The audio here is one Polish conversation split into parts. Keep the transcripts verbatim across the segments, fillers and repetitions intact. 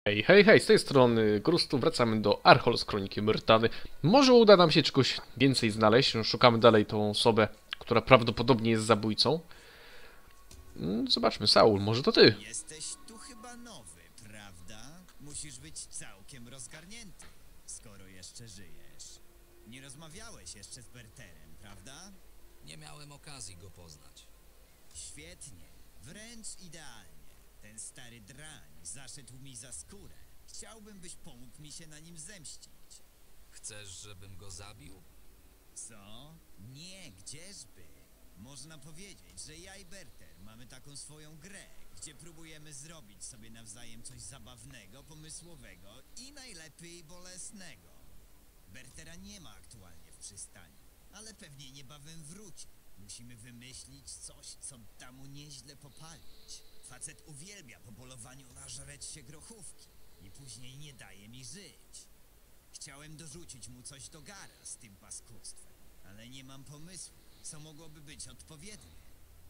Hej, hej, hej, z tej strony Grustu, wracamy do Archol z Kroniki Myrtany. Może uda nam się czegoś więcej znaleźć, no, szukamy dalej tą osobę, która prawdopodobnie jest zabójcą. Mm, Zobaczmy, Saul, może to ty? Jesteś tu chyba nowy, prawda? Musisz być całkiem rozgarnięty, skoro jeszcze żyjesz. Nie rozmawiałeś jeszcze z Berterem, prawda? Nie miałem okazji go poznać. Świetnie, wręcz idealnie. Ten stary drań zaszedł mi za skórę. Chciałbym, byś pomógł mi się na nim zemścić. Chcesz, żebym go zabił? Co? Nie, gdzieżby? Można powiedzieć, że ja i Berter mamy taką swoją grę, gdzie próbujemy zrobić sobie nawzajem coś zabawnego, pomysłowego i najlepiej bolesnego. Bertera nie ma aktualnie w przystani, ale pewnie niebawem wróci. Musimy wymyślić coś, co da mu nieźle popalić. Facet uwielbia po polowaniu nażreć się grochówki i później nie daje mi żyć. Chciałem dorzucić mu coś do gara z tym paskudstwem, ale nie mam pomysłu, co mogłoby być odpowiednie.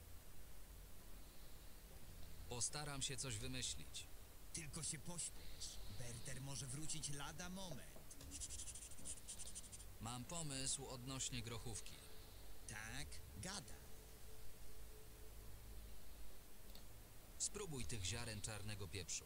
Postaram się coś wymyślić. Tylko się pośpiesz. Berter może wrócić lada moment. Mam pomysł odnośnie grochówki. Tak, gada. Spróbuj tych ziaren czarnego pieprzu.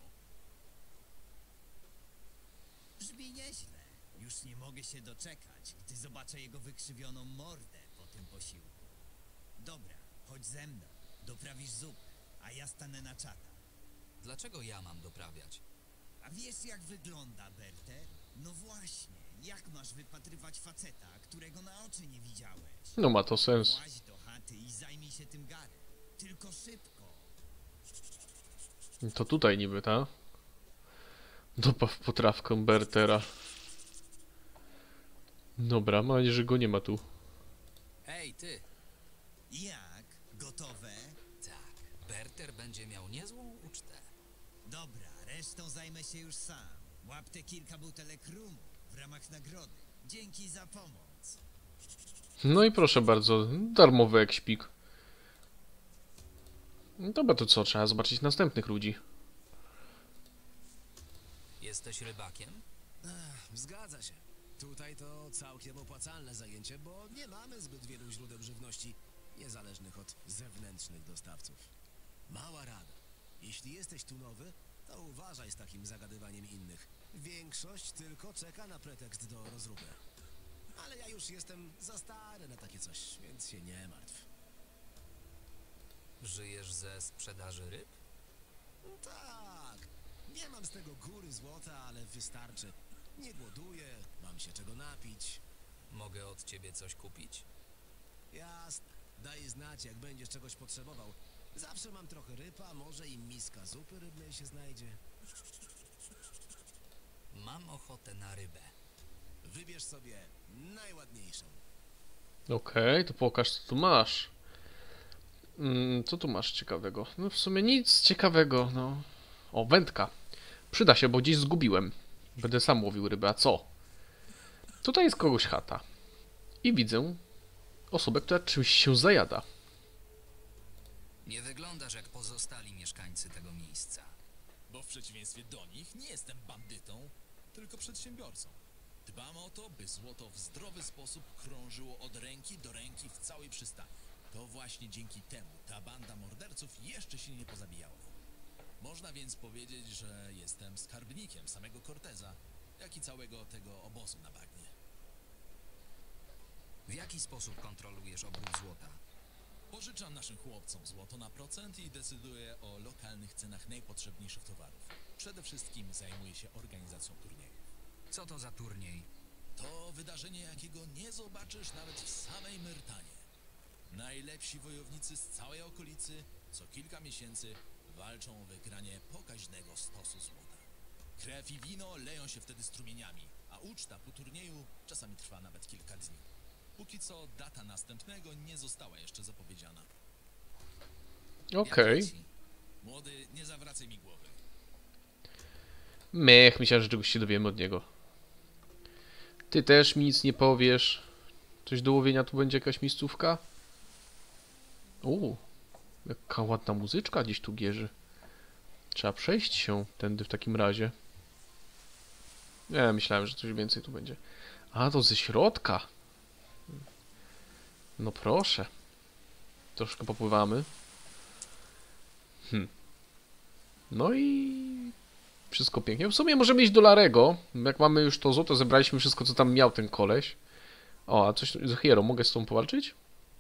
Brzmi nieźle. Już nie mogę się doczekać, gdy zobaczę jego wykrzywioną mordę po tym posiłku. Dobra, chodź ze mną. Doprawisz zupę, a ja stanę na czata. Dlaczego ja mam doprawiać? A wiesz, jak wygląda Berter? No właśnie, jak masz wypatrywać faceta, którego na oczy nie widziałeś? No ma to sens. Właź do chaty i zajmij się tym garem. Tylko szybko. To tutaj niby, ta? Dopaw potrawkę Bertera. Dobra, mam nadzieję, że go nie ma tu. Hej, ty! Jak? Gotowe? Tak, Berter będzie miał niezłą ucztę. Dobra, resztą zajmę się już sam. Łap te kilka butelek rumu w ramach nagrody. Dzięki za pomoc. No i proszę bardzo, darmowy ekspik. Dobra, to co? Trzeba zobaczyć następnych ludzi. Jesteś rybakiem? Ech, zgadza się. Tutaj to całkiem opłacalne zajęcie, bo nie mamy zbyt wielu źródeł żywności niezależnych od zewnętrznych dostawców. Mała rada. Jeśli jesteś tu nowy, to uważaj z takim zagadywaniem innych. Większość tylko czeka na pretekst do rozruby. Ale ja już jestem za stary na takie coś, więc się nie martw. Żyjesz ze sprzedaży ryb? Tak. Nie mam z tego góry złota, ale wystarczy. Nie głoduję, mam się czego napić. Mogę od ciebie coś kupić? Jasne. Daj znać, jak będziesz czegoś potrzebował. Zawsze mam trochę ryb, a może i miska zupy rybnej się znajdzie. Mam ochotę na rybę. Wybierz sobie najładniejszą. Okej, to pokaż, co tu masz. Mm, co tu masz ciekawego? No w sumie nic ciekawego, no. O, wędka. Przyda się, bo gdzieś zgubiłem. Będę sam łowił rybę, a co? Tutaj jest kogoś chata. I widzę osobę, która czymś się zajada. Nie wyglądasz jak pozostali mieszkańcy tego miejsca. Bo w przeciwieństwie do nich nie jestem bandytą, tylko przedsiębiorcą. Dbam o to, by złoto w zdrowy sposób krążyło od ręki do ręki w całej przystani. To właśnie dzięki temu ta banda morderców jeszcze się nie pozabijała. Można więc powiedzieć, że jestem skarbnikiem samego Corteza, jak i całego tego obozu na bagnie. W jaki sposób kontrolujesz obrót złota? Pożyczam naszym chłopcom złoto na procent i decyduję o lokalnych cenach najpotrzebniejszych towarów. Przede wszystkim zajmuję się organizacją turniejów. Co to za turniej? To wydarzenie, jakiego nie zobaczysz nawet w samej Myrtanie. Najlepsi wojownicy z całej okolicy co kilka miesięcy walczą o wygranie pokaźnego stosu złota. Krew i wino leją się wtedy strumieniami, a uczta po turnieju czasami trwa nawet kilka dni. Póki co data następnego nie została jeszcze zapowiedziana. Okej. Jak leci? Młody, nie zawracaj mi głowy. Mech, myślałem, że czegoś się dowiemy od niego. Ty też mi nic nie powiesz. Coś do łowienia tu będzie jakaś miejscówka? Uuu, jaka ładna muzyczka gdzieś tu gierzy. Trzeba przejść się tędy w takim razie. Nie, myślałem, że coś więcej tu będzie. A, to ze środka. No proszę. Troszkę popływamy. Hm. No i... Wszystko pięknie. W sumie możemy iść do Larego. Jak mamy już to złoto, zebraliśmy wszystko, co tam miał ten koleś. O, a coś z Hierro, mogę z tą powalczyć?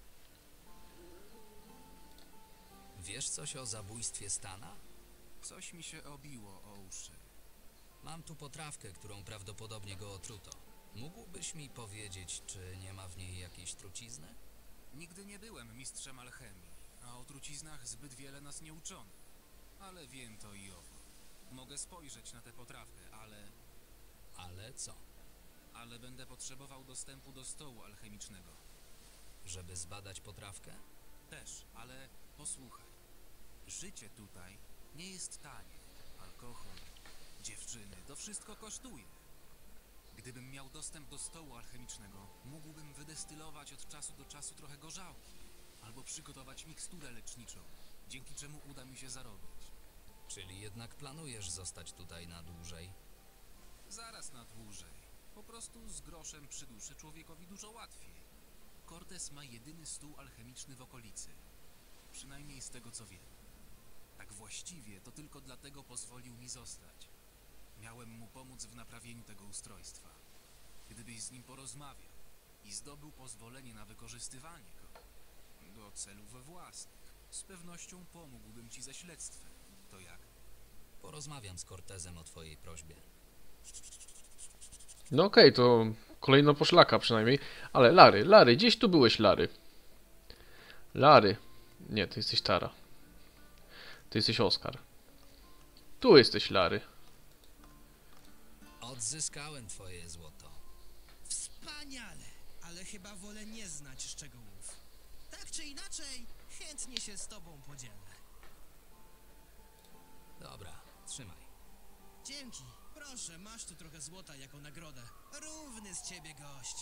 Wiesz coś o zabójstwie Stana? Coś mi się obiło o uszy. Mam tu potrawkę, którą prawdopodobnie go otruto. Mógłbyś mi powiedzieć, czy nie ma w niej jakiejś trucizny? Nigdy nie byłem mistrzem alchemii, a o truciznach zbyt wiele nas nie uczono. Ale wiem to i owo. Mogę spojrzeć na tę potrawkę, ale... Ale co? Ale będę potrzebował dostępu do stołu alchemicznego. Żeby zbadać potrawkę? Też, ale posłuchaj. Życie tutaj nie jest tanie. Alkohol, dziewczyny, to wszystko kosztuje. Gdybym miał dostęp do stołu alchemicznego, mógłbym wydestylować od czasu do czasu trochę gorzałki. Albo przygotować miksturę leczniczą, dzięki czemu uda mi się zarobić. Czyli jednak planujesz zostać tutaj na dłużej? Zaraz na dłużej. Po prostu z groszem przy duszy człowiekowi dużo łatwiej. Cortez ma jedyny stół alchemiczny w okolicy. Przynajmniej z tego co wiem. Tak właściwie to tylko dlatego pozwolił mi zostać. Miałem mu pomóc w naprawieniu tego ustrojstwa. Gdybyś z nim porozmawiał i zdobył pozwolenie na wykorzystywanie go do celów własnych, z pewnością pomógłbym ci ze śledztwem. To jak? Porozmawiam z Cortezem o twojej prośbie. No okej, okay, to kolejna poszlaka przynajmniej. Ale Lary, Lary, gdzieś tu byłeś, Lary. Lary. Nie, ty jesteś Tara. Ty jesteś Oskar. Tu jesteś, Lary. Odzyskałem twoje złoto. Wspaniale, ale chyba wolę nie znać szczegółów. Tak czy inaczej, chętnie się z tobą podzielę. Dobra, trzymaj. Dzięki. Proszę, masz tu trochę złota jako nagrodę. Równy z ciebie gość.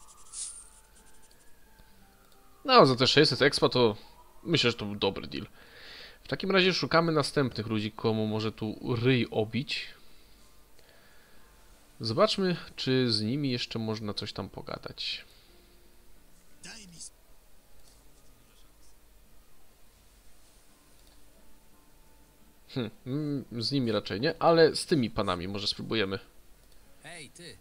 No, za te sześćset expa to myślę, że to był dobry deal. W takim razie szukamy następnych ludzi, komu może tu ryj obić. Zobaczmy, czy z nimi jeszcze można coś tam pogadać. Daj mi Hm, mm, z nimi raczej nie, ale z tymi panami może spróbujemy. Hej, ty!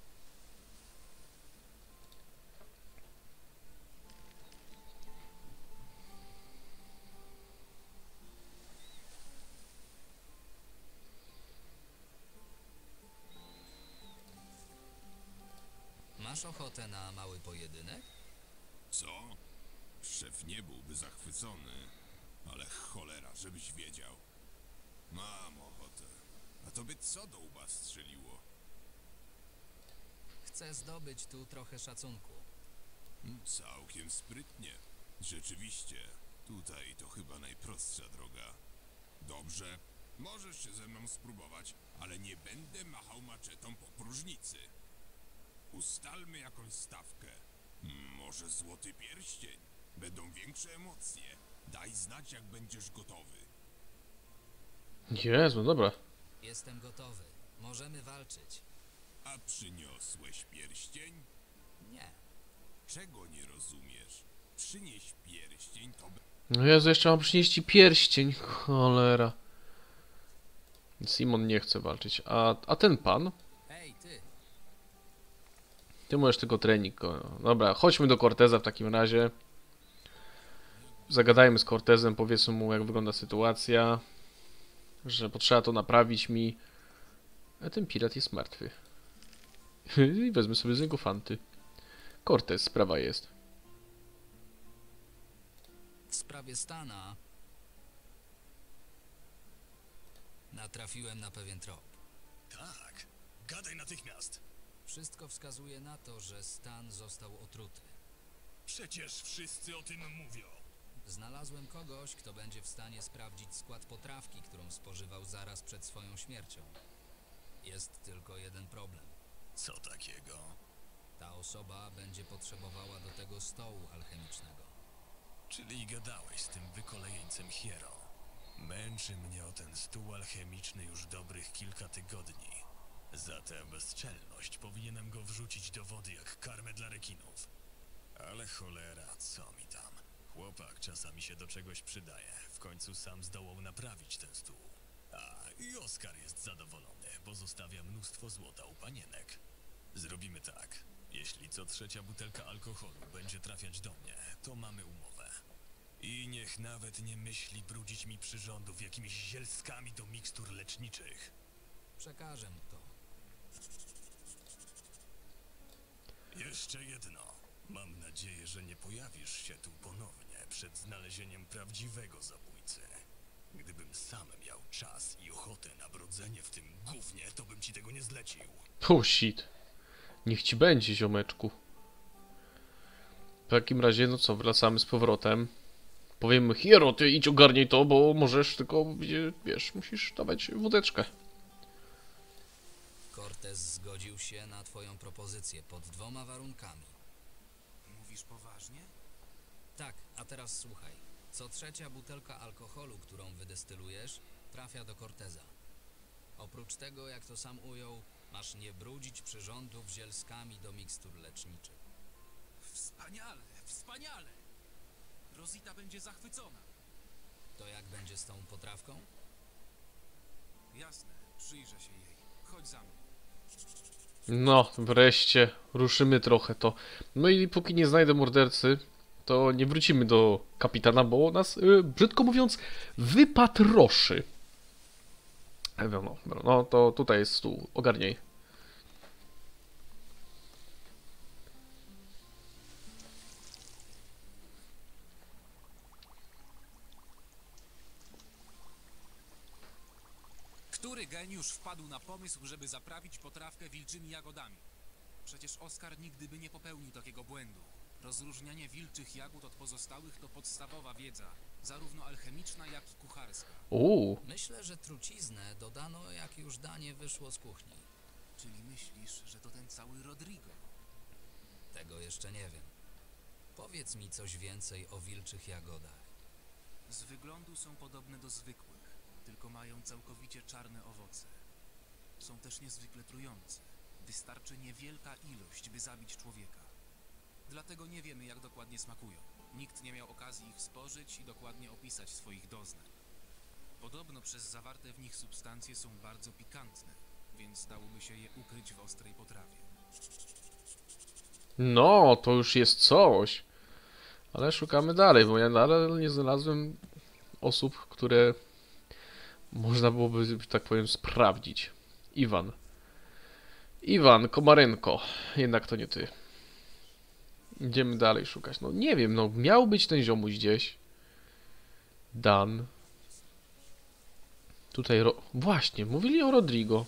Masz ochotę na mały pojedynek? Co? Szef nie byłby zachwycony, ale cholera, żebyś wiedział. Mam ochotę. A tobie co do łba strzeliło? Chcę zdobyć tu trochę szacunku. Całkiem sprytnie. Rzeczywiście, tutaj to chyba najprostsza droga. Dobrze, możesz się ze mną spróbować, ale nie będę machał maczetą po próżnicy. Ustalmy jakąś stawkę. Może złoty pierścień? Będą większe emocje. Daj znać, jak będziesz gotowy. Jezu, dobra. Jestem gotowy. Możemy walczyć. A przyniosłeś pierścień? Nie. Czego nie rozumiesz? Przynieś pierścień, to... No Jezu, jeszcze mam przynieść ci pierścień. Cholera. Simon nie chce walczyć. A, a ten pan? Hej, ty! Ty możesz tylko trening. Dobra, chodźmy do Corteza w takim razie. Zagadajmy z Cortezem, powiedzmy mu, jak wygląda sytuacja. Że potrzeba to naprawić mi. A ten pirat jest martwy. I wezmę sobie z niego fanty. Cortez, sprawa jest. W sprawie Stana natrafiłem na pewien trop. Tak, gadaj natychmiast. Wszystko wskazuje na to, że Stan został otruty. Przecież wszyscy o tym mówią. Znalazłem kogoś, kto będzie w stanie sprawdzić skład potrawki, którą spożywał zaraz przed swoją śmiercią. Jest tylko jeden problem. Co takiego? Ta osoba będzie potrzebowała do tego stołu alchemicznego. Czyli gadałeś z tym wykolejeńcem Hierro. Męczy mnie o ten stół alchemiczny już dobrych kilka tygodni. Za tę bezczelność powinienem go wrzucić do wody jak karmę dla rekinów. Ale cholera, co mi tam. Chłopak czasami się do czegoś przydaje. W końcu sam zdołał naprawić ten stół. A, i Oskar jest zadowolony, bo zostawia mnóstwo złota u panienek. Zrobimy tak. Jeśli co trzecia butelka alkoholu będzie trafiać do mnie, to mamy umowę. I niech nawet nie myśli brudzić mi przyrządów jakimiś zielskami do mikstur leczniczych. Przekażę mu to. Jeszcze jedno. Mam nadzieję, że nie pojawisz się tu ponownie przed znalezieniem prawdziwego zabójcy. Gdybym sam miał czas i ochotę na brodzenie w tym gównie, to bym ci tego nie zlecił. Oh shit. Niech ci będzie, ziomeczku. W takim razie, no co, wracamy z powrotem. Powiemy, Hiero, ty idź ogarnij to, bo możesz tylko, wiesz, musisz dawać wódeczkę. Cortez zgodził się na twoją propozycję pod dwoma warunkami. Mówisz poważnie? Tak, a teraz słuchaj. Co trzecia butelka alkoholu, którą wydestylujesz, trafia do Corteza. Oprócz tego, jak to sam ujął, masz nie brudzić przyrządów zielskami do mikstur leczniczych. Wspaniale, wspaniale! Rosita będzie zachwycona. To jak będzie z tą potrawką? Jasne, przyjrzę się jej. Chodź za mną. No, wreszcie ruszymy trochę to. No i póki nie znajdę mordercy, to nie wrócimy do kapitana, bo nas, yy, brzydko mówiąc, wypatroszy. No, no, no to tutaj jest stół, ogarniaj. Który geniusz wpadł na pomysł, żeby zaprawić potrawkę wilczymi jagodami? Przecież Oskar nigdy by nie popełnił takiego błędu. Rozróżnianie wilczych jagód od pozostałych to podstawowa wiedza, zarówno alchemiczna, jak i kucharska. Uuu. Myślę, że truciznę dodano, jak już danie wyszło z kuchni. Czyli myślisz, że to ten cały Rodrigo? Tego jeszcze nie wiem. Powiedz mi coś więcej o wilczych jagodach. Z wyglądu są podobne do zwykłych, tylko mają całkowicie czarne owoce. Są też niezwykle trujące. Wystarczy niewielka ilość, by zabić człowieka. Dlatego nie wiemy, jak dokładnie smakują. Nikt nie miał okazji ich spożyć i dokładnie opisać swoich doznań. Podobno przez zawarte w nich substancje są bardzo pikantne, więc dałoby się je ukryć w ostrej potrawie. No, to już jest coś. Ale szukamy dalej, bo ja nadal nie znalazłem osób, które można byłoby, że tak powiem, sprawdzić. Iwan. Iwan Komarenko. Jednak to nie ty. Idziemy dalej szukać. No nie wiem, no miał być ten ziomuś gdzieś. Dan. Tutaj, ro... właśnie, mówili o Rodrigo.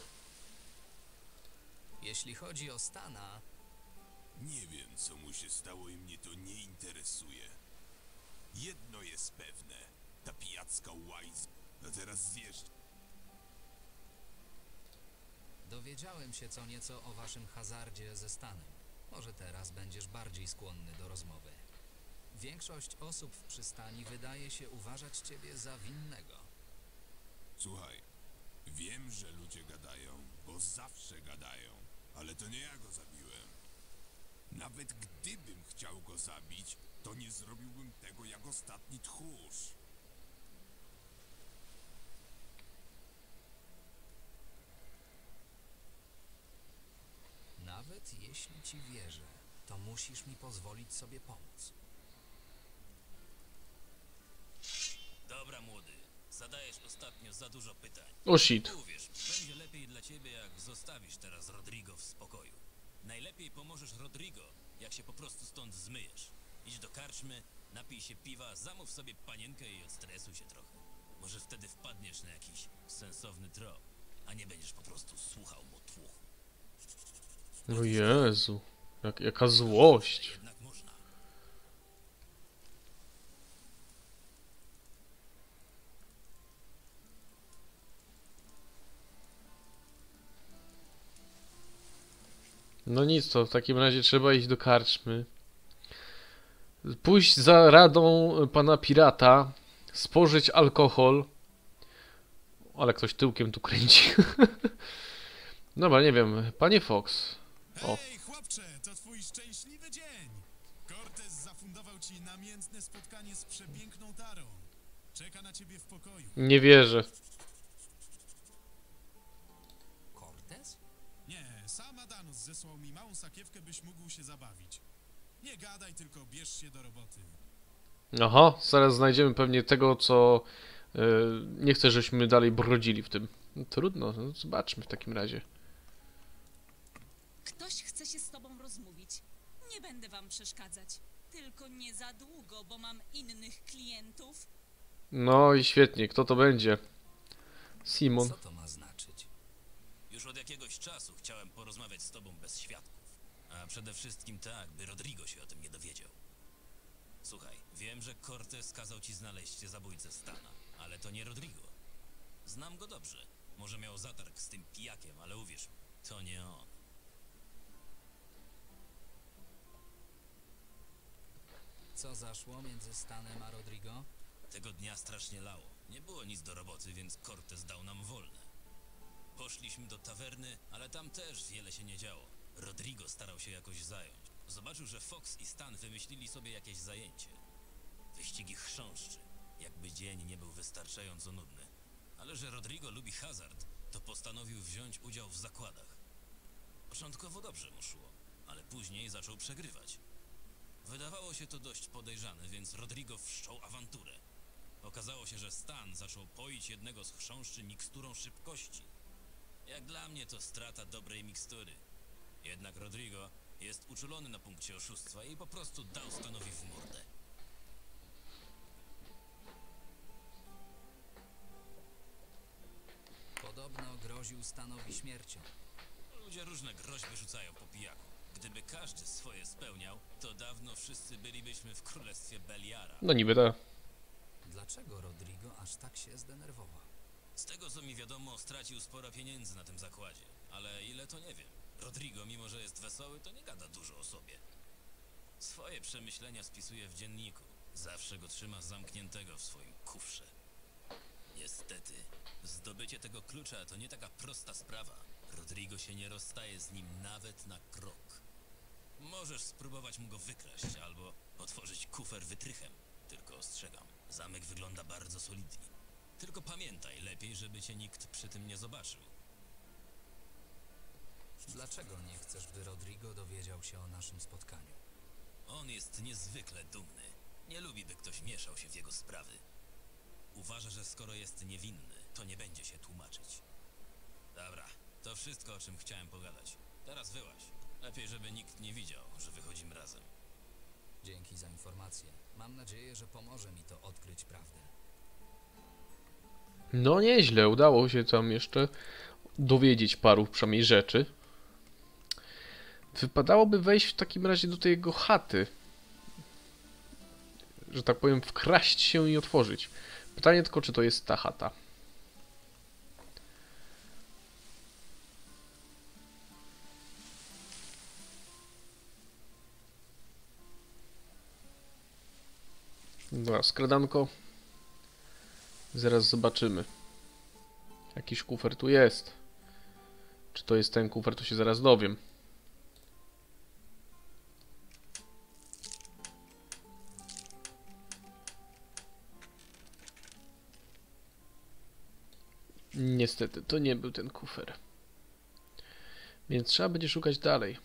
Jeśli chodzi o Stana, Nie wiem, co mu się stało i mnie to nie interesuje. Jedno jest pewne. Ta pijacka łajz. A teraz zjeżdża. dowiedziałem się co nieco o waszym hazardzie ze Stanem. Może teraz będziesz bardziej skłonny do rozmowy. Większość osób w przystani wydaje się uważać ciebie za winnego. Słuchaj, wiem, że ludzie gadają, bo zawsze gadają, ale to nie ja go zabiłem. Nawet gdybym chciał go zabić, to nie zrobiłbym tego jak ostatni tchórz. Nawet jeśli ci wierzę, to musisz mi pozwolić sobie pomóc. Dobra, młody. Zadajesz ostatnio za dużo pytań. O shit. Uwierz, będzie lepiej dla ciebie, jak zostawisz teraz Rodrigo w spokoju. Najlepiej pomożesz Rodrigo, jak się po prostu stąd zmyjesz. Idź do karczmy, napij się piwa, zamów sobie panienkę i odstresuj się trochę. Może wtedy wpadniesz na jakiś sensowny trop, a nie będziesz po prostu słuchał mu tłuchu. O Jezu. Jak, jaka złość. Jednak można. No nic, to w takim razie trzeba iść do karczmy. Pójść za radą pana pirata. Spożyć alkohol. Ale ktoś tyłkiem tu kręci. Dobra, nie wiem, panie Fox. O, Hej, chłopcze, to twój szczęśliwy dzień. Cortez zafundował ci namiętne spotkanie z przepiękną Tarą. Czeka na ciebie w pokoju. nie wierzę. Cortez? Nie, sam Adanus zesłał mi małą sakiewkę, byś mógł się zabawić. Nie gadaj, tylko bierz się do roboty. Aha, zaraz znajdziemy pewnie tego, co yy, nie chcę, żebyśmy dalej brodzili w tym. No, trudno, no, zobaczmy w takim razie. Ktoś chce się z tobą rozmówić. Nie będę wam przeszkadzać. Tylko nie za długo, bo mam innych klientów. No i świetnie, kto to będzie? Simon. Co to ma znaczyć? Już od jakiegoś czasu chciałem porozmawiać z tobą bez świadków. A przede wszystkim tak, by Rodrigo się o tym nie dowiedział. Słuchaj, wiem, że Cortez kazał ci znaleźć zabójcę Stana, ale to nie Rodrigo. Znam go dobrze. Może miał zatarg z tym pijakiem, ale uwierz mi, to nie on. Co zaszło między Stanem a Rodrigo? Tego dnia strasznie lało. Nie było nic do roboty, więc Cortez dał nam wolne. Poszliśmy do tawerny, ale tam też wiele się nie działo. Rodrigo starał się jakoś zająć. Zobaczył, że Fox i Stan wymyślili sobie jakieś zajęcie. Wyścigi chrząszczy. Jakby dzień nie był wystarczająco nudny. Ale że Rodrigo lubi hazard, to postanowił wziąć udział w zakładach. Początkowo dobrze mu szło, ale później zaczął przegrywać. Wydawało się to dość podejrzane, więc Rodrigo wszczął awanturę. Okazało się, że Stan zaczął poić jednego z chrząszczy miksturą szybkości. Jak dla mnie to strata dobrej mikstury. Jednak Rodrigo jest uczulony na punkcie oszustwa i po prostu dał Stanowi w mordę. Podobno groził Stanowi śmiercią. Ludzie różne groźby rzucają po pijaku. Gdyby każdy swoje spełniał, to dawno wszyscy bylibyśmy w królestwie Beliara. No niby tak. Dlaczego Rodrigo aż tak się zdenerwował? Z tego co mi wiadomo, stracił sporo pieniędzy na tym zakładzie. Ale ile to nie wiem. Rodrigo, mimo że jest wesoły, to nie gada dużo o sobie. Swoje przemyślenia spisuje w dzienniku. Zawsze go trzyma zamkniętego w swoim kufrze. Niestety, zdobycie tego klucza to nie taka prosta sprawa. Rodrigo się nie rozstaje z nim nawet na krok. Możesz spróbować mu go wykraść albo otworzyć kufer wytrychem. Tylko ostrzegam, zamek wygląda bardzo solidnie. Tylko pamiętaj, lepiej, żeby cię nikt przy tym nie zobaczył. Dlaczego nie chcesz, by Rodrigo dowiedział się o naszym spotkaniu? On jest niezwykle dumny. Nie lubi, by ktoś mieszał się w jego sprawy. Uważa, że skoro jest niewinny, to nie będzie się tłumaczyć. Dobra, to wszystko, o czym chciałem pogadać. Teraz wyłaź. Lepiej, żeby nikt nie widział, że wychodzimy razem. Dzięki za informację. Mam nadzieję, że pomoże mi to odkryć prawdę. No nieźle, udało się tam jeszcze dowiedzieć paru przynajmniej rzeczy. Wypadałoby wejść w takim razie do tej jego chaty. Że tak powiem, wkraść się i otworzyć. Pytanie tylko, czy to jest ta chata. Dobra, skradanko. Zaraz zobaczymy. Jakiś kufer tu jest. Czy to jest ten kufer, to się zaraz dowiem. Niestety, to nie był ten kufer. Więc trzeba będzie szukać dalej.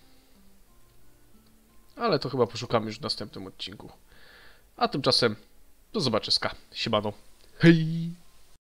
Ale to chyba poszukamy już w następnym odcinku. A tymczasem do zobaczyska. Siemano. Hej!